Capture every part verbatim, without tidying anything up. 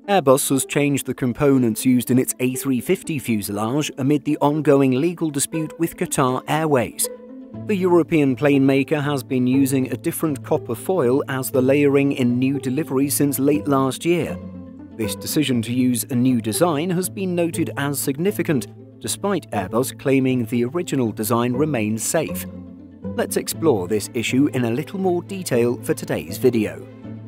Airbus has changed the components used in its A three fifty fuselage amid the ongoing legal dispute with Qatar Airways. The European plane maker has been using a different copper foil as the layering in new deliveries since late last year. This decision to use a new design has been noted as significant, despite Airbus claiming the original design remains safe. Let's explore this issue in a little more detail for today's video.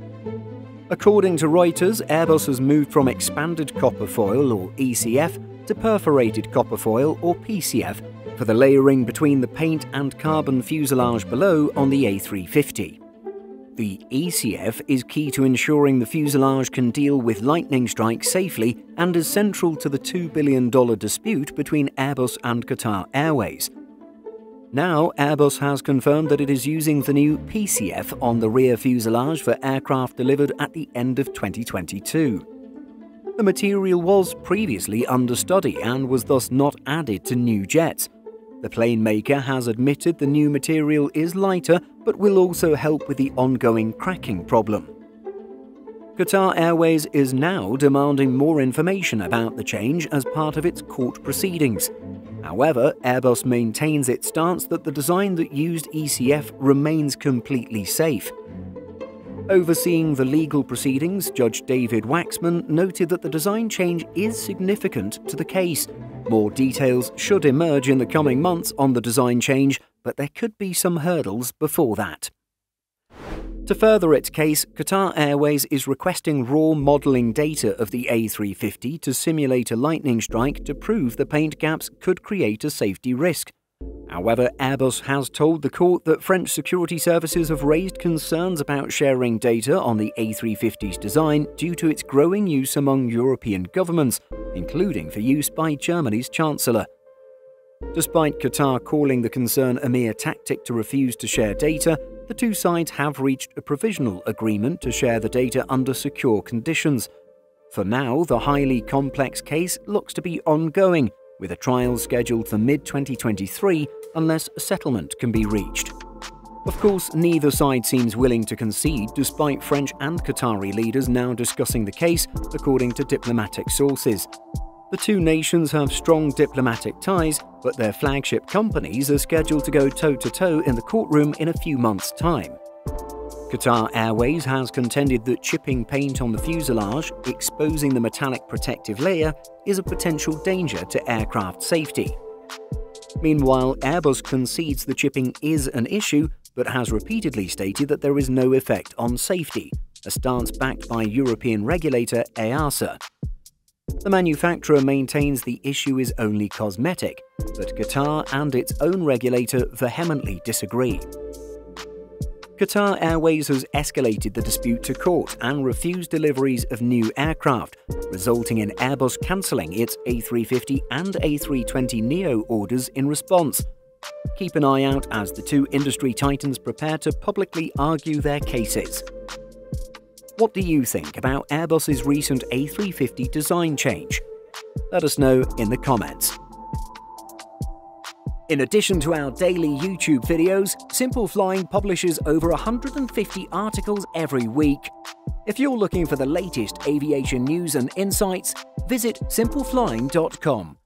According to Reuters, Airbus has moved from expanded copper foil, or E C F, to perforated copper foil, or P C F, for the layering between the paint and carbon fuselage below on the A three fifty. The E C F is key to ensuring the fuselage can deal with lightning strikes safely and is central to the two billion dollars dispute between Airbus and Qatar Airways. Now, Airbus has confirmed that it is using the new P C F on the rear fuselage for aircraft delivered at the end of twenty twenty-two. The material was previously under study and was thus not added to new jets. The plane maker has admitted the new material is lighter but will also help with the ongoing cracking problem. Qatar Airways is now demanding more information about the change as part of its court proceedings. However, Airbus maintains its stance that the design that used E C F remains completely safe. Overseeing the legal proceedings, Judge David Waxman noted that the design change is significant to the case. More details should emerge in the coming months on the design change, but there could be some hurdles before that. To further its case, Qatar Airways is requesting raw modelling data of the A three fifty to simulate a lightning strike to prove the paint gaps could create a safety risk. However, Airbus has told the court that French security services have raised concerns about sharing data on the A three fifty's design due to its growing use among European governments, including for use by Germany's Chancellor. Despite Qatar calling the concern a mere tactic to refuse to share data, the two sides have reached a provisional agreement to share the data under secure conditions. For now, the highly complex case looks to be ongoing, with a trial scheduled for mid twenty twenty-three unless a settlement can be reached. Of course, neither side seems willing to concede, despite French and Qatari leaders now discussing the case, according to diplomatic sources. The two nations have strong diplomatic ties, but their flagship companies are scheduled to go toe-to-toe in the courtroom in a few months' time. Qatar Airways has contended that chipping paint on the fuselage, exposing the metallic protective layer, is a potential danger to aircraft safety. Meanwhile, Airbus concedes the chipping is an issue, but has repeatedly stated that there is no effect on safety, a stance backed by European regulator E A S A. The manufacturer maintains the issue is only cosmetic, but Qatar and its own regulator vehemently disagree. Qatar Airways has escalated the dispute to court and refused deliveries of new aircraft, resulting in Airbus cancelling its A three fifty and A three twenty neo orders in response. Keep an eye out as the two industry titans prepare to publicly argue their cases. What do you think about Airbus's recent A three fifty design change? Let us know in the comments. In addition to our daily YouTube videos, Simple Flying publishes over one hundred fifty articles every week. If you're looking for the latest aviation news and insights, visit simple flying dot com.